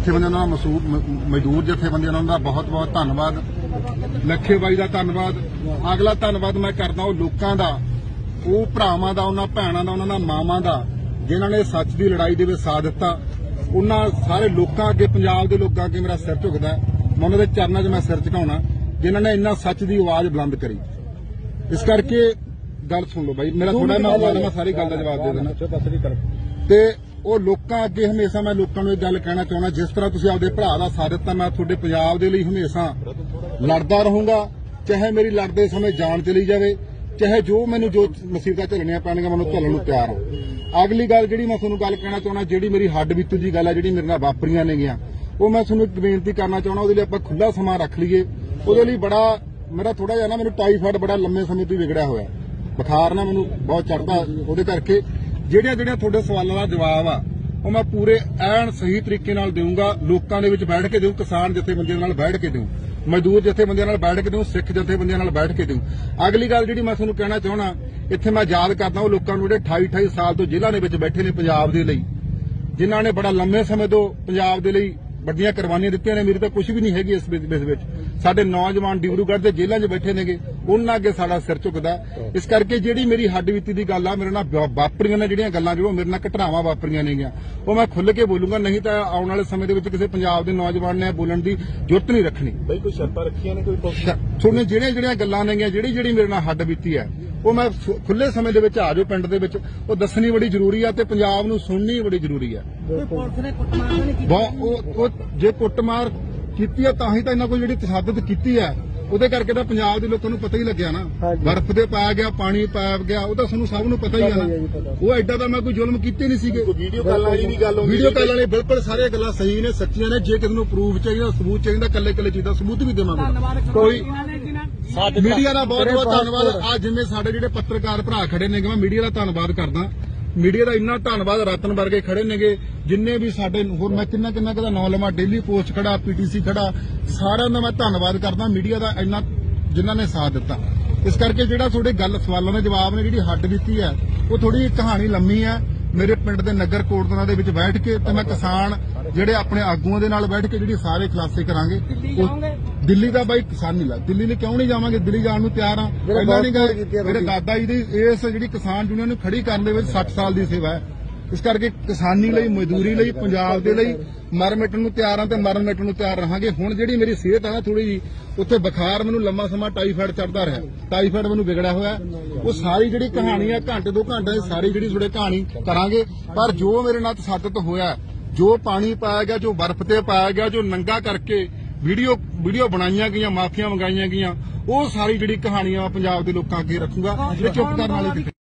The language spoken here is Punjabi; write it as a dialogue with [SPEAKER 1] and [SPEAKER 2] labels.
[SPEAKER 1] ਜਥੇਬੰਦੀਆਂ ਦਾ ਮਜ਼ਦੂਰ ਜਥੇਬੰਦੀਆਂ ਦਾ ਬਹੁਤ ਬਹੁਤ ਧੰਨਵਾਦ। ਲੱਖੇ ਬਾਈ ਦਾ ਧੰਨਵਾਦ। ਅਗਲਾ ਧੰਨਵਾਦ ਮੈਂ ਕਰਦਾ ਉਹ ਲੋਕਾਂ ਦਾ, ਉਹ ਭਰਾਵਾਂ ਦਾ, ਉਹਨਾਂ ਭੈਣਾਂ ਦਾ, ਉਹਨਾਂ ਦਾ ਮਾਵਾਂ ਦਾ ਜਿਨ੍ਹਾਂ ਨੇ ਸੱਚ ਦੀ ਲੜਾਈ ਦੇ ਵਿੱਚ ਸਾਥ ਦਿੱਤਾ। ਉਹਨਾਂ ਸਾਰੇ ਲੋਕਾਂ ਅੱਗੇ, ਪੰਜਾਬ ਦੇ ਲੋਕਾਂ ਅੱਗੇ ਮੇਰਾ ਸਿਰ ਝੁਕਦਾ। ਮੈਂ ਉਹਨਾਂ ਦੇ ਚਰਨਾਂ 'ਚ ਮੈਂ ਸਿਰ ਝੁਕਾਉਣਾ ਜਿਨ੍ਹਾਂ ਨੇ ਇੰਨਾ ਸੱਚ ਦੀ ਆਵਾਜ਼ ਬੁਲੰਦ ਕਰੀ। ਇਸ ਕਰਕੇ ਗੱਲ ਸੁਣ ਲਓ ਬਾਈ, ਮੇਰਾ ਥੋੜਾ ਮੈਂ ਸਾਰੀ ਗੱਲ ਦਾ ਜਵਾਬ ਦੇ ਦੇਣਾ। ਤੇ ਉਹ ਲੋਕਾਂ ਅੱਗੇ ਹਮੇਸ਼ਾ ਮੈਂ ਲੋਕਾਂ ਨੂੰ ਇਹ ਗੱਲ ਕਹਿਣਾ ਚਾਹੁੰਦਾ, ਜਿਸ ਤਰ੍ਹਾਂ ਤੁਸੀਂ ਆਪਦੇ ਭਰਾ ਦਾ ਸਾਥ ਦਿੱਤਾ, ਮੈਂ ਤੁਹਾਡੇ ਪੰਜਾਬ ਦੇ ਲਈ ਹਮੇਸ਼ਾ ਲੜਦਾ ਰਹੂੰਗਾ। ਚਾਹੇ ਮੇਰੀ ਲੜਦੇ ਸਮੇਂ ਜਾਨ ਚਲੀ ਜਾਵੇ, ਚਾਹੇ ਜੋ ਮੈਨੂੰ ਜੋ ਮੁਸੀਬਤਾਂ ਝੱਲਣੀਆਂ ਪੈਣਗੀਆਂ, ਮੈਨੂੰ ਝੱਲਣ ਨੂੰ ਤਿਆਰ ਹਾਂ। ਅਗਲੀ ਗੱਲ ਜਿਹੜੀ ਮੈਂ ਤੁਹਾਨੂੰ ਗੱਲ ਕਹਿਣਾ ਚਾਹੁੰਦਾ, ਜਿਹੜੀ ਮੇਰੀ ਹੱਡ ਬੀਤੂ ਦੀ ਗੱਲ ਹੈ, ਜਿਹੜੀ ਮੇਰੇ ਨਾਲ ਵਾਪਰੀਆਂ ਨੇਗੀਆਂ, ਉਹ ਮੈਂ ਤੁਹਾਨੂੰ ਇੱਕ ਬੇਨਤੀ ਕਰਨਾ ਚਾਹੁੰਦਾ, ਉਹਦੇ ਲਈ ਆਪਾਂ ਖੁੱਲਾ ਸਮਾਂ ਰੱਖ ਲਈਏ। ਉਹਦੇ ਲਈ ਮੇਰਾ ਥੋੜਾ ਜਿਹਾ ਨਾ, ਮੈਨੂੰ ਟਾਈਫਾਇਡ ਬੜਾ ਲੰਮੇ ਸਮੇਂ ਤੋਂ ਵਿਗੜਿਆ ਹੋਇਆ, ਬੁਖਾਰ ਨਾ ਮੈਨੂੰ ਬਹੁਤ ਚੜ੍ਹਦਾ। ਉਹਦੇ ਕਰਕੇ ਜਿਹੜੀਆਂ ਤੁਹਾਡੇ ਸਵਾਲਾਂ ਦਾ ਜਵਾਬ ਆ ਉਹ ਮੈਂ ਪੂਰੇ ਐਨ ਸਹੀ ਤਰੀਕੇ ਨਾਲ ਦੇਵਾਂਗਾ। ਲੋਕਾਂ ਦੇ ਵਿੱਚ ਬੈਠ ਕੇ ਦੇਵਾਂ, ਕਿਸਾਨ ਜਥੇਬੰਦੀਆਂ ਨਾਲ ਬੈਠ ਕੇ ਦੇਵਾਂ, ਮਜ਼ਦੂਰ ਜਥੇਬੰਦੀਆਂ ਨਾਲ ਬੈਠ ਕੇ ਦੇਵਾਂ, ਸਿੱਖ ਜਥੇਬੰਦੀਆਂ ਨਾਲ ਬੈਠ ਕੇ ਦੇਵਾਂ। ਅਗਲੀ ਗੱਲ ਜਿਹੜੀ ਮੈਂ ਤੁਹਾਨੂੰ ਕਹਿਣਾ ਚਾਹੁੰਦਾ, ਇੱਥੇ ਮੈਂ ਯਾਦ ਕਰਦਾ ਉਹ ਲੋਕਾਂ ਨੂੰ ਜਿਹੜੇ 28 ਸਾਲ ਤੋਂ ਜੇਲ੍ਹਾਂ ਦੇ ਵਿੱਚ ਬੈਠੇ ਨੇ ਪੰਜਾਬ ਦੇ ਲਈ, ਜਿਨ੍ਹਾਂ ਨੇ ਬੜਾ ਲੰਮੇ ਸਮੇਂ ਤੋਂ ਪੰਜਾਬ ਦੇ ਲਈ ਵੱਡੀਆਂ ਕੁਰਬਾਨੀਆਂ ਦਿੱਤੀਆਂ ਨੇ। ਮੇਰੀ ਤਾਂ ਕੁਝ ਵੀ ਨਹੀਂ ਹੈਗੀ ਇਸ ਵਿੱਚ। ਸਾਡੇ ਨੌਜਵਾਨ ਡਿਬਰੂਗੜ੍ਹ ਦੇ ਜੇਲ੍ਹਾਂ 'ਚ ਬੈਠੇ ਨੇਗੇ, ਉਹਨਾਂ ਅੱਗੇ ਸਾਡਾ ਸਿਰ ਝੁਕਦਾ। ਇਸ ਕਰਕੇ ਜਿਹੜੀ ਮੇਰੀ ਹੱਡ ਬੀਤੀ ਦੀ ਗੱਲ ਆ, ਮੇਰੇ ਨਾਲ ਵਾਪਰੀਆਂ ਨੇ ਜਿਹੜੀਆਂ ਗੱਲਾਂ, ਜਿਹੜੀਆਂ ਮੇਰੇ ਨਾਲ ਘਟਨਾਵਾਂ ਵਾਪਰੀਆਂ ਨੇਗੀਆਂ, ਉਹ ਮੈਂ ਖੁੱਲ੍ਹ ਕੇ ਬੋਲੂੰਗਾ। ਨਹੀਂ ਤਾਂ ਆਉਣ ਵਾਲੇ ਸਮੇਂ ਦੇ ਵਿੱਚ ਕਿਸੇ ਪੰਜਾਬ ਦੇ ਨੌਜਵਾਨ ਨੇ ਬੋਲਣ ਦੀ ਜੁਰਤ ਨਹੀਂ ਰੱਖਣੀ।
[SPEAKER 2] ਬਈ ਕੋਈ ਸ਼ਰਤਾਂ ਰੱਖੀਆਂ ਨੇ, ਕੋਈ
[SPEAKER 1] ਤੁਹਾਨੂੰ ਜਿਹੜੀਆਂ ਗੱਲਾਂ ਨੇਗੀਆਂ, ਜਿਹੜੀ ਮੇਰੇ ਨਾਲ ਹੱਡ ਬੀਤੀ ਹੈ, ਉਹ ਮੈਂ ਖੁੱਲੇ ਸਮੇਂ ਦੇ ਵਿੱਚ ਆ ਜਾਓ ਪਿੰਡ ਦੇ ਵਿੱਚ, ਉਹ ਦੱਸਣੀ ਬੜੀ ਜ਼ਰੂਰੀ ਆ ਤੇ ਪੰਜਾਬ ਨੂੰ ਸੁਣਨੀ ਬੜੀ ਜ਼ਰੂਰੀ ਆ। ਜੇ ਕੁੱਟਮਾਰ ਕੀਤੀ ਆ ਤਾਂ ਹੀ ਤਾਂ ਇਹਨਾਂ ਕੋਲ ਜਿਹੜੀ ਤਸ਼ੱਦਦ ਕੀਤੀ ਆ, ਉਹਦੇ ਕਰਕੇ ਤਾਂ ਪੰਜਾਬ ਦੇ ਲੋਕਾਂ ਨੂੰ ਪਤਾ ਹੀ ਲੱਗਿਆ ਨਾ। ਬਰਫ਼ ਦੇ ਪਾਇਆ ਗਿਆ, ਪਾਣੀ ਪਾਇਆ ਗਿਆ, ਉਹ ਤਾਂ ਸਾਨੂੰ ਸਭ ਨੂੰ ਪਤਾ ਹੀ ਆ ਨਾ। ਉਹ ਐਡਾ ਤਾਂ ਮੈਂ ਕੋਈ ਜ਼ੁਲਮ ਕੀਤੇ ਨਹੀਂ ਸੀਗੇ।
[SPEAKER 2] ਵੀਡੀਓ ਕਾਲ ਵਾਲੀ ਵੀ ਗੱਲ ਹੋਈ,
[SPEAKER 1] ਵੀਡੀਓ ਕਾਲ ਵਾਲੇ ਬਿਲਕੁਲ ਸਾਰੀਆਂ ਗੱਲਾਂ ਸਹੀ ਨੇ, ਸੱਚੀਆਂ ਨੇ। ਜੇ ਕਿਸੇ ਨੂੰ ਪ੍ਰੂਫ ਚਾਹੀਦਾ, ਸਬੂਤ ਚਾਹੀਦਾ, ਕੱਲੇ ਚੀਜ਼ ਦਾ ਸਬੂਤ ਵੀ ਦੇਵਾਂਗੇ। ਕੋਈ ਮੀਡੀਆ ਦਾ ਬਹੁਤ ਬਹੁਤ ਧੰਨਵਾਦ। ਅੱਜ ਜਿਵੇਂ ਸਾਡੇ ਜਿਹੜੇ ਪੱਤਰਕਾਰ ਭਰਾ ਖੜੇ ਨੇਗੇ, ਮੈਂ ਮੀਡੀਆ ਦਾ ਧੰਨਵਾਦ ਕਰਦਾ। ਮੀਡੀਆ ਦਾ ਇੰਨਾ ਧੰਨਵਾਦ, ਰਤਨ ਵਰਗੇ ਖੜੇ ਨੇਗੇ, ਜਿੰਨੇ ਵੀ ਸਾਡੇ ਹੋਰ ਮੈਂ ਕਿੰਨਾ ਕਦਾ ਨਾਂ ਲਵਾਂ, ਡੇਲੀ ਪੋਸਟ ਖੜਾ, ਪੀਟੀਸੀ ਖੜਾ, ਸਾਰਿਆਂ ਦਾ ਮੈਂ ਧੰਨਵਾਦ ਕਰਦਾ ਮੀਡੀਆ ਦਾ, ਇੰਨਾ ਜਿਨ੍ਹਾਂ ਨੇ ਸਾਥ ਦਿੱਤਾ। ਇਸ ਕਰਕੇ ਜਿਹੜਾ ਤੁਹਾਡੇ ਗੱਲ ਸਵਾਲਾਂ ਦੇ ਜਵਾਬ ਨੇ, ਜਿਹੜੀ ਹੱਡ ਦਿੱਤੀ ਹੈ, ਉਹ ਥੋੜੀ ਕਹਾਣੀ ਲੰਮੀ ਹੈ। ਮੇਰੇ ਪਿੰਡ ਦੇ ਨਗਰ ਕੋਟਦਨਾ ਦੇ ਵਿੱਚ ਬੈਠ ਕੇ ਤੇ ਮੈਂ ਕਿਸਾਨ ਜਿਹੜੇ ਆਪਣੇ ਆਗੂਆਂ ਦੇ ਨਾਲ ਬੈਠ ਕੇ ਜਿਹੜੀ ਸਾਰੇ ਖੁਲਾਸੇ ਕਰਾਂਗੇ। ਦਿੱਲੀ ਦਾ ਬਾਈ ਕਿਸਾਨੀ ਲਾ, ਦਿੱਲੀ ਨੇ ਕਿਉਂ ਨਹੀਂ ਜਾਵਾਂਗੇ, ਦਿੱਲੀ ਜਾਣ ਨੂੰ ਤਿਆਰ ਆ। ਪਹਿਲਾਂ ਨਹੀਂ ਗਏ। ਮੇਰੇ ਦਾਦਾ ਜੀ ਦੀ ਇਸ ਜਿਹੜੀ ਕਿਸਾਨ ਯੂਨੀਅਨ ਨੂੰ ਖੜੀ ਕਰਨ ਦੇ ਵਿੱਚ 60 ਸਾਲ ਦੀ ਸੇਵਾ ਹੈ। ਇਸ ਕਰਕੇ ਕਿਸਾਨੀ ਲਈ, ਮਜ਼ਦੂਰੀ ਲਈ, ਪੰਜਾਬ ਦੇ ਲਈ ਮਰ ਮਿਟਣ ਨੂੰ ਤਿਆਰ ਆ ਤੇ ਮਰਨ ਮਿਟਣ ਨੂੰ ਤਿਆਰ ਰਹਾਂਗੇ। ਹੁਣ ਜਿਹੜੀ ਮੇਰੀ ਸਿਹਤ ਆ ਨਾ ਥੋੜੀ ਜੀ, ਉੱਥੇ ਬੁਖਾਰ, ਮੈਨੂੰ ਲੰਮਾ ਸਮਾਂ ਟਾਈਫਾਇਡ ਚੜਦਾ ਰਿਹਾ, ਟਾਈਫਾਇਡ ਮੈਨੂੰ ਵਿਗੜਿਆ ਹੋਇਆ। ਉਹ ਸਾਰੀ ਜਿਹੜੀ ਕਹਾਣੀ ਆ, ਘੰਟੇ 2 ਘੰਟੇ ਦੀ ਸਾਰੀ ਜਿਹੜੀ ਤੁਹਾਡੇ ਕਹਾਣੀ ਕਰਾਂਗੇ। ਪਰ ਜੋ ਮੇਰੇ ਨਾਲ ਤਸ਼ੱਦਦ ਹੋਇਆ, ਜੋ ਪਾਣੀ ਪਾਇਆ ਗਿਆ, ਜੋ ਬਰਫ਼ ਤੇ ਪਾਇਆ ਗਿਆ, ਜੋ ਨੰਗਾ ਕਰਕੇ ਵੀਡੀਓ ਬਣਾਈਆਂ ਗਈਆਂ, ਮਾਫੀਆਂ ਮੰਗਾਈਆਂ ਗਈਆਂ, ਉਹ ਸਾਰੀ ਜਿਹੜੀ ਕਹਾਣੀਆਂ ਪੰਜਾਬ ਦੇ ਲੋਕਾਂ ਅੱਗੇ ਰੱਖੂਗਾ। ਇਹ ਚੁੱਪ ਕਰਨ ਵਾਲੇ